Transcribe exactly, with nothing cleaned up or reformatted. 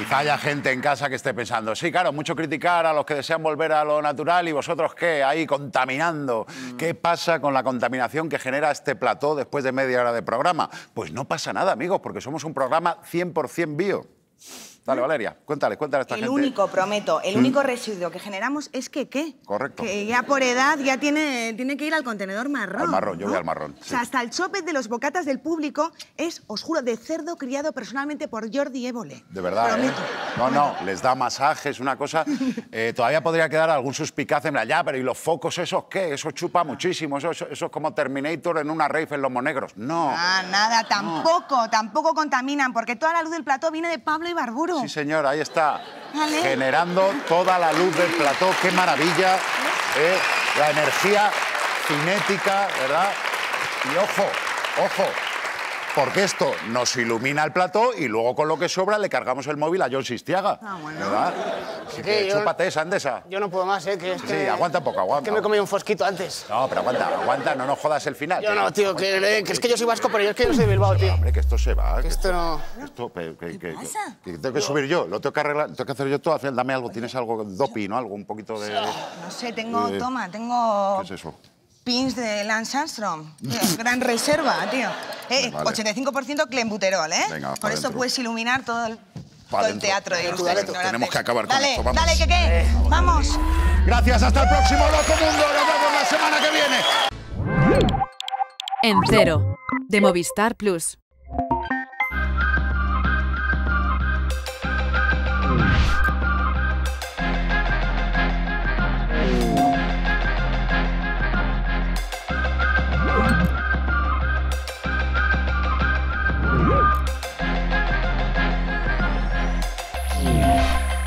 Quizá haya gente en casa que esté pensando, sí, claro, mucho criticar a los que desean volver a lo natural y vosotros, ¿qué? Ahí contaminando. Mm. ¿Qué pasa con la contaminación que genera este plató después de media hora de programa? Pues no pasa nada, amigos, porque somos un programa cien por cien bio. Dale, Valeria, cuéntale, cuéntale a esta el gente. El único, prometo, el ¿Mm? único residuo que generamos es que, ¿qué? Correcto. Que ya por edad ya tiene, tiene que ir al contenedor marrón. Al marrón, ¿no? yo voy al marrón. Sí. O sea, hasta el chope de los bocatas del público es, os juro, de cerdo criado personalmente por Jordi Évole. De verdad, ¿eh? No, no, les da masajes, una cosa... Eh, todavía podría quedar algún suspicaz en la ya, pero ¿y los focos esos qué? Eso chupa muchísimo, eso, eso, eso es como Terminator en una rave en Los Monegros. No. Ah, nada, tampoco, no. tampoco contaminan, porque toda la luz del plató viene de Pablo Ibarburu. Sí, señor, ahí está. Vale. Generando toda la luz del plató. ¡Qué maravilla! ¿Eh? La energía cinética, ¿verdad? Y ojo, ojo, porque esto nos ilumina el plató y luego con lo que sobra le cargamos el móvil a Jon Sistiaga. Ah, bueno. ¿Verdad? Así que yo, chúpate esa, Andesa. Yo no puedo más, ¿eh? Que es sí, que, aguanta un poco, aguanta. Que me he comido un fosquito antes. No, pero aguanta, aguanta, no nos jodas el final. Yo no, tío, que, que es que yo soy vasco, pero yo es que yo soy de Bilbao, tío. Hombre, que esto se va. Que que esto no... Esto, que, que, ¿Qué que, pasa? que tengo que subir yo, lo tengo que arreglar, tengo que hacer yo todo. Al final, dame algo, ¿tienes algo dopi, no? Algo, un poquito de... No sé, tengo, eh, toma, tengo... ¿Qué es eso? Pins de Lance Armstrong. Tío, gran reserva, tío. Eh, vale. ochenta y cinco por ciento clenbuterol, ¿eh? Venga, Por eso puedes iluminar todo el, todo el teatro de los Dale, tenemos que acabar con dale, esto, vamos. Dale, que qué, vamos. Gracias, hasta el próximo Loco Mundo. Nos vemos la semana que viene. En Cero, de Movistar Plus.